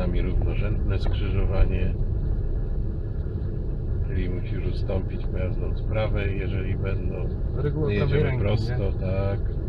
nami równorzędne skrzyżowanie, czyli musisz ustąpić pojazdom z prawej, jeżeli będą. Reguła Nie prawej jedziemy ręki, prosto, nie? tak.